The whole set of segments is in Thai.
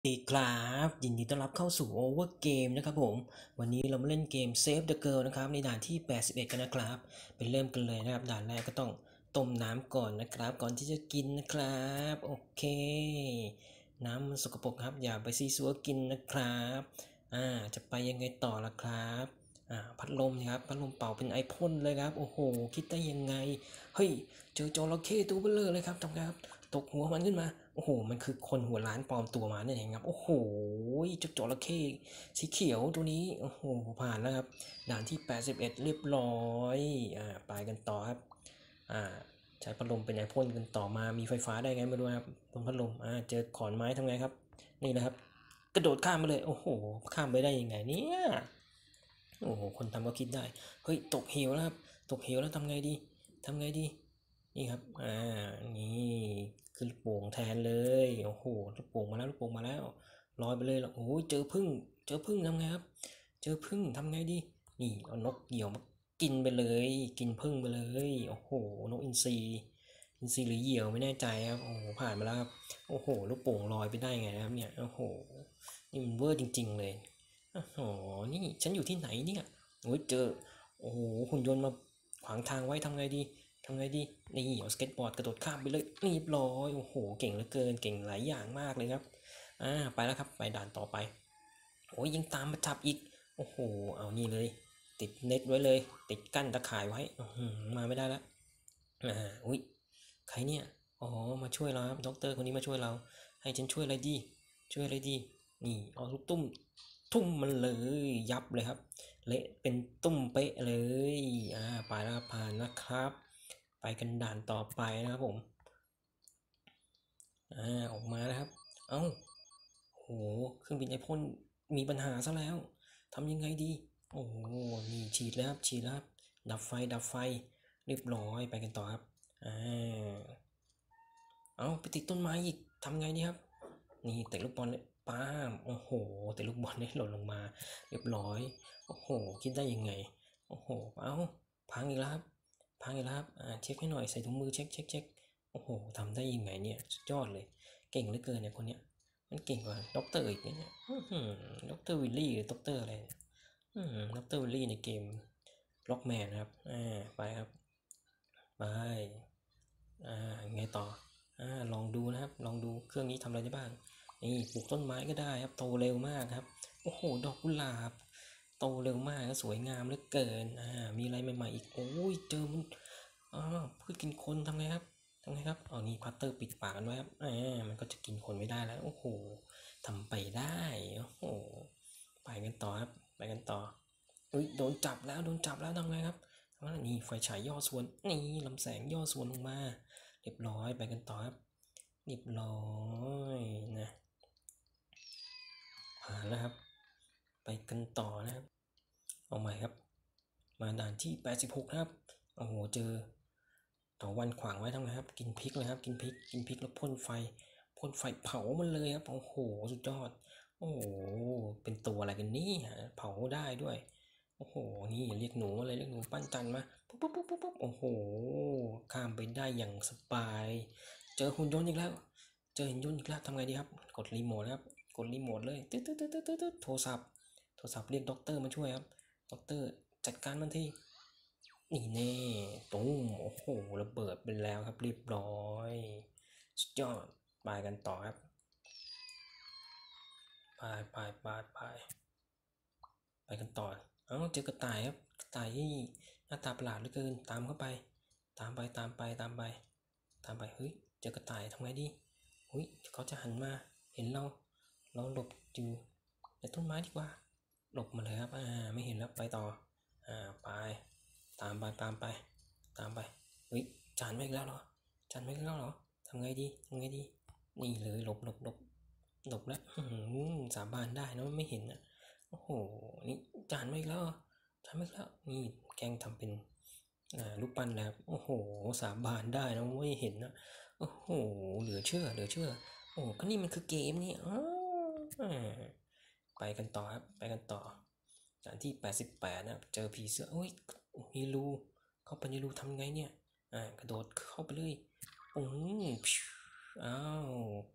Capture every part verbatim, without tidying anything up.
ดีครับยินดีต้อนรับเข้าสู่ Over Game นะครับผมวันนี้เรามาเล่นเกม Save the Girl นะครับในด่านที่แปดสิบเอ็ดกันนะครับไปเริ่มกันเลยนะครับด่านแรกก็ต้องต้มน้ำก่อนนะครับก่อนที่จะกินนะครับโอเคน้ำมันสกปรกครับอย่าไปซีซัวกินนะครับอ่าจะไปยังไงต่อล่ะครับอ่าพัดลมนะครับพัดลมเป่าเป็นไอพ่นเลยครับโอ้โหคิดได้ยังไงเฮ้ยเจอจระเข้ตัวเบ้อเร่อเลยครับทำไงครับตกหัวมันขึ้นมาโอ้โหมันคือคนหัวล้านปลอมตัวมาเนี่ยเองครับโอ้โหเจ้าจระเข้สีเขียวตัวนี้โอ้โหผ่านแล้วครับด่านที่แปดสิบเอ็ดเรียบร้อยอ่าไปกันต่อครับอ่าใช้พัดลมเป็นไอพ่นกันต่อมามีไฟฟ้าได้ไงไม่รู้ครับบนพัดลมอ่าเจอขอนไม้ทำไงครับนี่นะครับกระโดดข้ามไปเลยโอ้โหข้ามไปได้ยังไงเนี่ยโอ้โหคนทำก็คิดได้เฮ้ยตกเหวแล้วครับตกเหวแล้วทำไงดีทำไงดีนี่ครับอ่านี่คือลูกโป่งแทนเลยโอ้โหลูกโป่งมาแล้วลูกโป่งมาแล้วลอยไปเลยโอ้โหเจอพึ่งเจอพึ่งทำไงครับเจอพึ่งทำไงดีนี่เอานกเหยี่ยวมากินไปเลยกินพึ่งไปเลยโอ้โหนกอินทรีอินทรีหรือเหยี่ยวไม่แน่ใจครับโอ้โหผ่านมาแล้วครับโอ้โหลูกโป่งลอยไปได้ไงครับเนี่ยโอ้โหนี่มันเวอร์จริงๆเลยโอ้โหนี่ฉันอยู่ที่ไหนเนี่ยโอ้ยเจอโอ้โหหุ่นยนต์มาขวางทางไว้ทำไงดีทำไงดีนี่เอาสเก็ตบอร์ดกระโดดข้ามไปเลยเรียบร้อยโอ้โหเก่งเหลือเกินเก่งหลายอย่างมากเลยครับอ่าไปแล้วครับไปด่านต่อไปโอ้ยยังตามมาจับอีกโอ้โหเอานี่เลยติดเน็ตไว้เลยติดกั้นตะข่ายไว้มาไม่ได้แล้วอ่าอุ้ยใครเนี่ยอ๋อมาช่วยเราครับด็อกเตอร์คนนี้มาช่วยเราให้ฉันช่วยอะไรดีช่วยอะไรดีนี่เอาลูกตุ้มทุ่มมันเลยยับเลยครับเละเป็นตุ้มเป๊ะเลยอ่าไปแล้วผ่านนะครับไปกันด่านต่อไปนะครับผมอ่าออกมานะครับเอ้าโหเครื่องบินไอพ่นมีปัญหาซะแล้วทำยังไงดีโอ้โหนี่ฉีดแล้วครับฉีดแล้วครับดับไฟดับไฟเรียบร้อยไปกันต่อครับอ่าเอาไปติดต้นไม้อีกทำไงดีครับนี่เตะลูกบอลเลยป้ามโอ้โหเตะลูกบอลได้หล่นลงมาเรียบร้อยโอ้โหคิดได้ยังไงโอ้โหเอาพังอีกแล้วครับพังอีกแล้วครับอ่าเช็คให้หน่อยใส่ถุงมือเช็คเช็คเช็คโอ้โหทำได้ยังไงเนี่ยสุดยอดเลยเก่งเหลือเกินเนี่ยคนเนี้ยมันเก่งกว่าด็อกเตอร์อีกเนี่ยด็อกเตอร์วิลลี่หรือด็อกเตอร์อะไรด็อกเตอร์วิลลี่ในเกมล็อกแมนนะครับอ่าไปครับไปอ่าไงต่อ อ่าลองดูนะครับลองดูเครื่องนี้ทำอะไรได้บ้างนี่ปลูกต้นไม้ก็ได้ครับโตเร็วมากครับโอ้โหดอกกุหลาบโตเร็วมากสวยงามเหลือเกินอ่ามีอะไรใหม่ๆอีกโอ้ยเจอมันอ่าพืชกินคนทำไงครับทำไงครับอ๋อนี่พัตเตอร์ปิดปากกันไว้ครับอ่ามันก็จะกินคนไม่ได้แล้วโอ้โหทำไปได้โอ้โหไปกันต่อครับไปกันต่ออุ้ยโดนจับแล้วโดนจับแล้วทำไงครับนี่ไฟฉายย่อส่วนนี่ลำแสงย่อส่วนลงมาเรียบร้อยไปกันต่อครับ เรียบร้อยนะผ่านแล้วครับไปกันต่อนะครับเอาใหม่ครับมาด่านที่แปดสิบหกนะครับโอ้โหเจอต่อวันขวางไว้ทำไงครับกินพริกเลยครับกินพริกกินพริกแล้วพ่นไฟพ่นไฟเผามันเลยครับโอ้โหสุดยอดโอ้โหเป็นตัวอะไรกันนี่ฮะเผาได้ด้วยโอ้โหนี่เรียกหนูอะไรเรียกหนูปั้นจันมาปุ๊บปุ๊บปุ๊บปุ๊บโอ้โหข้ามไปได้อย่างสบายเจอหุ่นยนต์อีกแล้ว เจอเห็นยุ่นอีกแล้วทำไงดีครับกดรีโมทครับกดรีโมทเลยตึ๊ดตึ๊ดตึ๊ดตึ๊ดตึ๊ดโทรศัพท์โทรศัพท์เรียกด็อกเตอร์มาช่วยครับด็อกเตอร์จัดการมันทีนี่แน่ตุ้มโอ้โหระเบิดไปแล้วครับเรียบร้อยสุดยอดไปกันต่อครับไปไปไปไปไปกันต่อเอ้าเจอกระต่ายครับกระต่ายที่หน้าตาประหลาดเหลือเกินตามเข้าไปตามไปตามไปตามไปตามไปเฮ้ยเจอกระต่ายทำไงดีเฮ้ยเขาจะหันมาเห็นเราเราหลบอยู่ในต้นไม้ดีกว่าหลบมาเลยครับอ่าไม่เห็นแล้วไปต่ออ่าไปตามไปตามไปตามไปเฮ้ยจานไม่อีกแล้วเหรอจานไม่อีกแล้วเหรอทำไงดีทำไงดีนี่เลยหลบหลบหลบหลบแล้วสาบานได้นะไม่เห็นนะโอ้โหนี่จานไม่อีกแล้วจานไม่อีกแล้วนี่แกล้งทำเป็นอ่ารูปปั้นแล้วโอ้โหสาบานได้นะไม่เห็นนะโอ้โหเหลือเชื่อเหลือเชื่อโอ้ก็นี่มันคือเกมนี่อ๋อไปกันต่อครับไปกันต่อด่านที่แปดสิบแปดนะครับเจอผีเสื้อโอ้ยมีรูเข้าไปในรูทำไงเนี่ยอ่ากระโดดเข้าไปเลยปุ้งอ้าว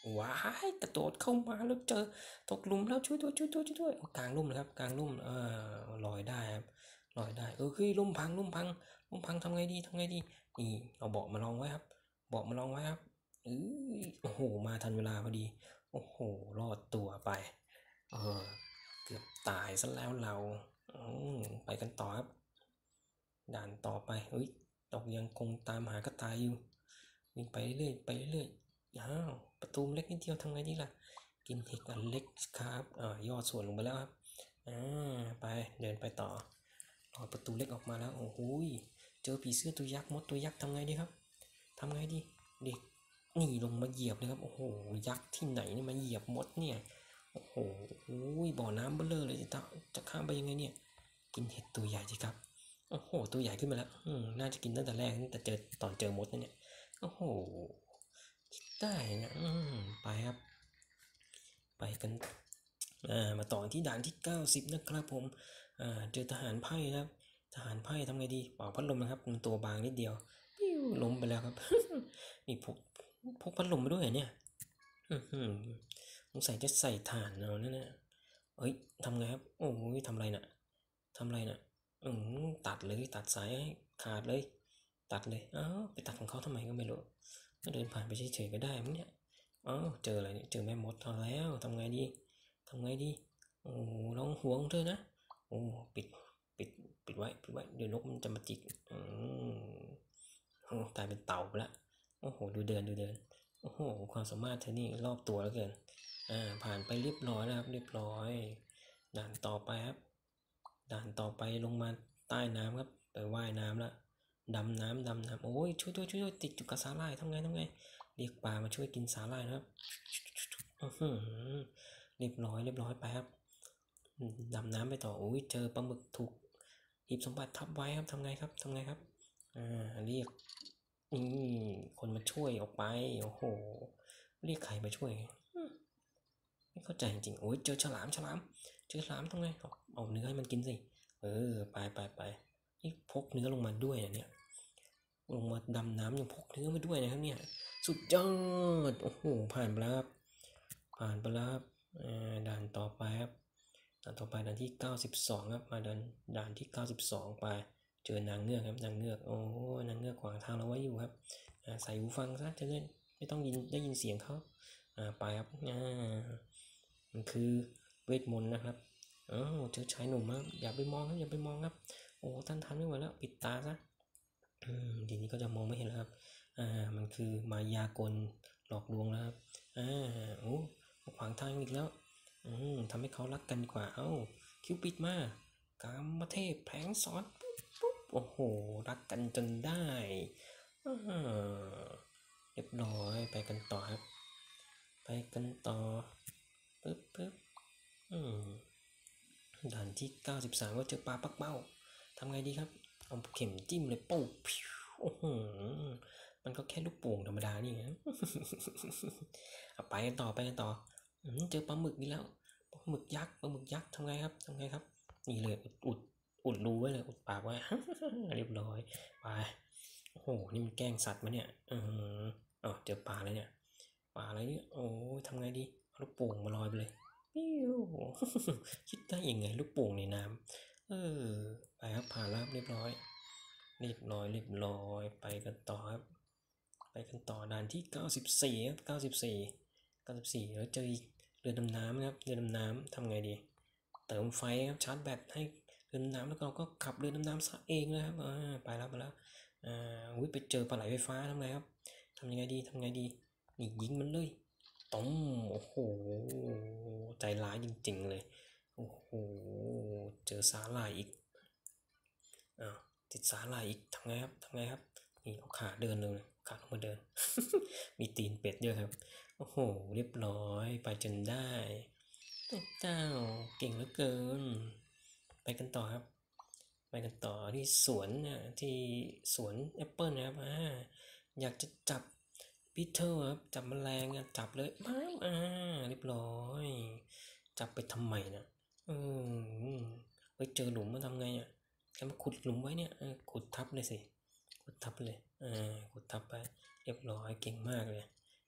ว้ายกระโดดเข้ามาแล้วเจอตกหลุมแล้วช่วยด้วยช่วยด้วยช่วยด้วยกลางลุ่มนะครับกลางลุ่มเออลอยได้ครับลอยได้เออเฮ้ยลุ่มพังลุ่มพังลุ่มพังทำไงดีทำไงดีนี่เอาเบาะมาลองไว้ครับเบาะมาลองไว้ครับเออโอ้โหมาทันเวลาพอดีโอ้โหรอดตัวไปเออเกือบตายซะแล้วเราอืมไปกันต่อครับด่านต่อไปเฮ้ยตกยังคงตามหากระต่ายอยู่วิ่งไปเรื่อยไปเรื่อยอ้าวประตูเล็กนิดเดียวทำไงดีล่ะกินเห็ดอันเล็กครับอ่ายอดส่วนลงไปแล้วครับอ่าไปเดินไปต่อรอประตูเล็กออกมาแล้วโอ้โหเจอผีเสื้อตัวยักษ์มดตัวยักษ์ทำไงดีครับทำไงดีเด็กนี่ลงมาเหยียบเลยครับโอ้โหยักษ์ที่ไหนนี่มาเหยียบมดเนี่ยโอ้โหบ่อน้ำเบ้อเร่อเลยจะจะข้ามไปยังไงเนี่ยกินเห็ดตัวใหญ่สิครับโอ้โหตัวใหญ่ขึ้นมาแล้วอืมน่าจะกินตั้งแต่แรกตั้งแต่เจอตอนเจอมดนะเนี่ยโอ้โหคิดได้นะอืมไปครับไปกันอ่ามาต่อที่ด่านที่เก้าสิบนะครับผมอ่าเจอทหารไพ่ครับทหารไพ่ทำไงดีเป่าพัดลมนะครับมันตัวบางนิดเดียวปิ้วล้มไปแล้วครับ นี่พกพกพัดลมมาด้วยเหรอเนี่ยอือหือสงสัยจะใส่ถ่านเอานั่นน่ะเฮ้ยทำไงครับโอ้ยทำอะไรน่ะทำอะไรน่ะอืมตัดเลยตัดสายให้ขาดเลยตัดเลยอ้าวไปตัดของเขาทำไมก็ไม่รู้ก็เดินผ่านไปเฉยๆก็ได้มั้งเนี่ยอ้าวเจออะไรเนี่ยเจอแม่มดเอาแล้วทำไงดีทำไงดีโอ้ลองห่วงเธอนะโอ้ปิดปิดปิดไว้ปิดไว้เดี๋ยวนกมันจะมาจิกอืมโอ้กลายเป็นเต่าไปละโอ้โหดูเดินดูเดินโอ้โหความสามารถเธอนี่รอบตัวแล้วเกินอ่าผ่านไปเรียบร้อยแล้วครับเรียบร้อยด่านต่อไปครับด่านต่อไปลงมาใต้น้ำครับไปว่ายน้ำแล้วดำน้ำดำน้ำโอ้ยช่วยด้วยช่วยด้วยติดอยู่กับสาหร่ายทำไงทำไงเรียกปลามาช่วยกินสาหร่ายนะครับอื้อหือเรียบร้อยเรียบร้อยไปครับดำน้ำไปต่อโอ้ยเจอปลาหมึกถูกหีบสมบัติทับไว้ครับทำไงครับทำไงครับอ่าเรียกนี่คนมาช่วยออกไปโอ้โหเรียกใครมาช่วยไม่เข้าใจจริงๆโอ้ยเจอฉลามฉลามเจอฉลามทำไงเอาเอาเนื้อให้มันกินสิเออไปไปไปนี่พกเนื้อลงมาด้วยนะเนี่ยลงมาดำน้ำยังพกเนื้อมาด้วยนะครับเนี่ยสุดยอดโอ้โหผ่านไปแล้วครับผ่านไปแล้วครับอ่าด่านต่อไปครับด่านต่อไปด่านที่เก้าสิบสองครับมาด่านด่านที่เก้าสิบสองไปเจอนางเงือกครับนางเงือกโอ้นางเงือกขวางทางเราไว้อยู่ครับอ่าใส่หูฟังซะจะได้ไม่ต้องยินได้ยินเสียงเขาอ่าไปครับอ่ามันคือเวทมนต์นะครับอ้าวเจอชายหนุ่มครับอย่าไปมองครับอย่าไปมองครับโอ้ท่านทันไม่ไหวแล้วปิดตาซะอืมทีนี้ก็จะมองไม่เห็นแล้วครับอ่ามันคือมายากลหลอกลวงแล้วครับอ่าโอ้ขวางทางอีกแล้วอืมทำให้เขารักกันดีกว่าเอ้าคิวปิดมากามเทพแผลงสอนปุ๊บปุ๊บโอ้โหรักกันจนได้อ่าเรียบร้อยไปกันต่อครับไปกันต่อปึ๊บปึ๊บอืมด่านที่เก้าสิบสามก็เจอปลาปักเป้าทำไงดีครับเอาเข็มจิ้มเลยปุ๊บโอ้โหมันก็แค่ลูกโป่งธรรมดานี่นะเอาไปกันต่อไปกันต่ออืมเจอปลาหมึกนี่แล้วปลาหมึกยักษ์ปลาหมึกยักษ์ทำไงครับทำไงครับนี่เลยอุดอุดอุดรูไว้เลยอุดปากไว้ เรียบร้อยไปโอ้โหนี่มันแกล้งสัตว์มาเนี่ยอืออ๋อเจอปลาแล้วเนี่ยปลาอะไรเนี่ยโอ้ยทำไงดีเอาลูกโป่งมาลอยไปเลยปิ้ว คิดได้ยังไงลูกโป่งในน้ำเออไปครับผ่านแล้วเรียบร้อยเรียบร้อยเรียบร้อยไปกันต่อครับไปกันต่อด่านที่เก้าสิบสี่ครับเก้าสิบสี่เก้าสิบสี่แล้วเจอเรือดำน้ำนะครับเรือดำน้ำทำไงดีเติมไฟครับชาร์จแบตให้เรือดำน้ำแล้วเราก็ขับเรือดำน้ำซะเองนะครับอ่าไปแล้วไปแล้วอ่าวิไปเจอปลาไหลไฟฟ้าทำไงครับทำยังไงดีทำไงดีนี่ยิงมันเลยต้มโอ้โหใจร้ายจริงๆเลยโอ้โหเจอสาหร่ายอีกอ้าวติดสาหร่ายอีกทำไงครับทำไงครับนี่เอาขาเดินเลยขาลงมาเดิน มีตีนเป็ดด้วยครับโอ้โหเรียบร้อยไปจนได้เจ้าเก่งเหลือเกินไปกันต่อครับไปกันต่อที่สวนเนี่ยที่สวนแอปเปิลนะครับอ่าอยากจะจับบีเทิลครับจับแมลงจับเลยมาอ่าเรียบร้อยจับไปทำไมนะอืมไปเจอหลุมมาทำไงอ่ะแค่มาขุดหลุมไว้เนี่ยขุดทับเลยสิขุดทับเลยอ่าขุดทับไปเรียบร้อยเก่งมากเลย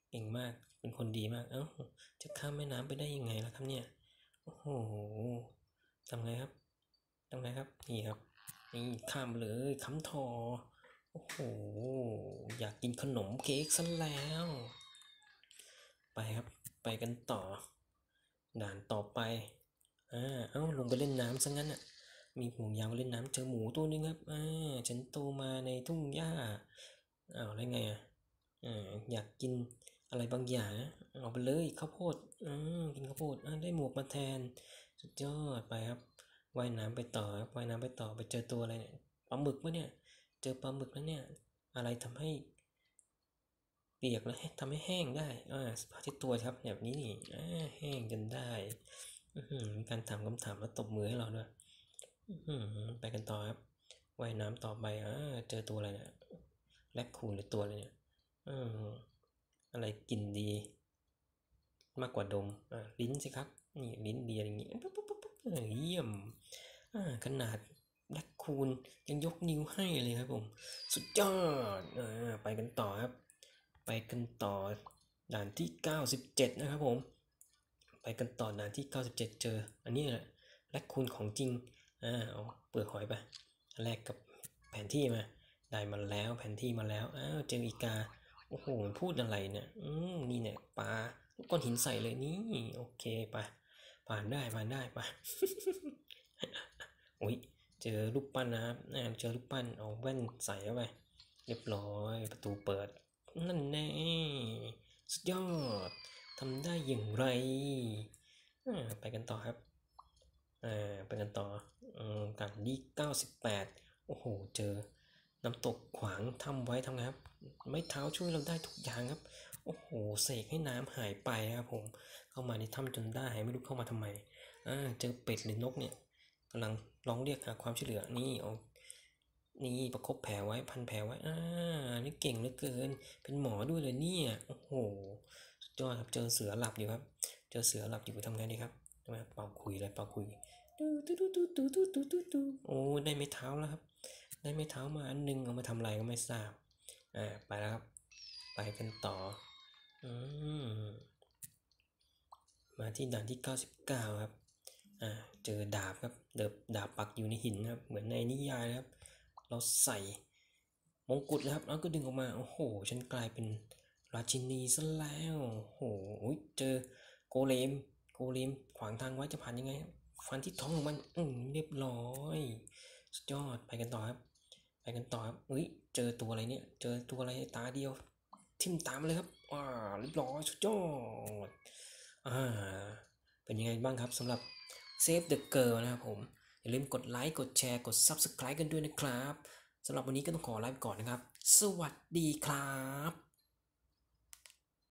เก่งมากเป็นคนดีมากเอ้าจะข้ามแม่น้ำไปได้ยังไงล่ะครับเนี่ยโอ้โหทำไงครับทำไงครับนี่ครับนี่ข้ามเลยค้ำทอโอ้โหอยากกินขนมเค้กซะแล้วไปครับไปกันต่อด่านต่อไปอ่าเอ้าลงไปเล่นน้ำซะงั้นอ่ะมีห่วงยางเล่นน้ำเจอหมูตัวนึงครับอ่าฉันโตมาในทุ่งหญ้าอ้าวได้ไงอ่ะอ่าอยากกินอะไรบางอย่างเอาไปเลยข้าวโพดอืมกินข้าวโพดอ่าได้หมวกมาแทนสุดยอดไปครับว่ายน้ำไปต่อครับว่ายน้ำไปต่อไปเจอตัวอะไรเนี่ยปลาหมึกปะเนี่ยเจอปลาหมึกแล้วเนี่ยอะไรทำให้เปียกแล้วทำให้แห้งได้อ่าผ้าเช็ดตัวครับแบบนี้นี่อ่าแห้งจนได้มีการถามคำถามแล้วตบมือให้เราด้วยไปกันต่อครับว่ายน้ำต่อไปอ่าเจอตัวอะไรเนี่ยแรคคูนหรือตัวอะไรเนี่ยอะไรกินดีมากกว่าดมอ่าลิ้นสิครับนี่ลิ้นดีอะไรอย่างงี้ปุ๊บปุ๊บปุ๊บเยี่ยมอ่าขนาดแรคคูนยังยกนิ้วให้เลยครับผมสุดยอดอ่าไปกันต่อครับไปกันต่อด่านที่เก้าสิบเจ็ดนะครับผมไปกันต่อด่านที่เก้าสิบเจ็ดเจออันนี้แหละแรคคูนของจริงอ่าเอาเปลือกหอยไปแลกกับแผนที่มาได้มาแล้วแผนที่มาแล้วอ้าวเจออีกาโอ้โหมันพูดอะไรเนี่ยอืมนี่เนี่ยปลาลูกก้อนหินใส่เลยนี่โอเคไปผ่านได้ผ่านได้ไปโอ้ยเจอรูปปั้นนะครับเจอรูปปั้นเอาแว่นใส่เข้าไปเรียบร้อยประตูเปิดนั่นแน่สุดยอดทำได้อย่างไรไปกันต่อครับไปกันต่อกันที่เก้าสิบแปดโอ้โหเจอน้ำตกขวางถ้ำไว้ทำไงครับไม้เท้าช่วยเราได้ทุกอย่างครับโอ้โหเสกให้น้ำหายไปครับผมเข้ามาในถ้ำจนได้ไม่รู้เข้ามาทำไมเจอเป็ดหรือนกเนี่ยกำลังร้องเรียกหาความช่วยเหลือนี่เอานี่ประคบแผลไว้พันแผลไว้อ่านี่เก่งเหลือเกินเป็นหมอด้วยเลยเนี่ยโอ้โหสุดยอดครับเจอเสือหลับอยู่ครับเจอเสือหลับอยู่ทำไงดีครับเป่าคุยเลยเป่าคุยโอ้ได้ไม้เท้าแล้วครับได้ไม้เท้ามาอันนึงเอามาทำอะไรก็ไม่ทราบอ่าไปแล้วครับไปกันต่ออืมมาที่ด่านที่เก้าสิบเก้าครับอ่าเจอดาบครับเดิบดาบปักอยู่ในหินครับเหมือนในนิยายครับเราใส่มงกุฎแล้วครับแล้วก็ดึงออกมาโอ้โหฉันกลายเป็นราชินีซะแล้วโอ้โหเจอโกเลมโกเลมขวางทางไว้จะผ่านยังไงฟันที่ท้องของมันอืมเรียบร้อยสุดยอดไปกันต่อครับไปกันต่อครับเฮ้ยเจอตัวอะไรเนี่ยเจอตัวอะไรตาเดียวทิ่มตามเลยครับอ่าเรียบร้อยสุดยอดอ่าเป็นยังไงบ้างครับสำหรับ Save the Girl นะครับผมอย่าลืมกดไลค์กดแชร์กด ซับสไครบ์ กันด้วยนะครับสำหรับวันนี้ก็ต้องขอลาไปก่อนนะครับสวัสดีครับ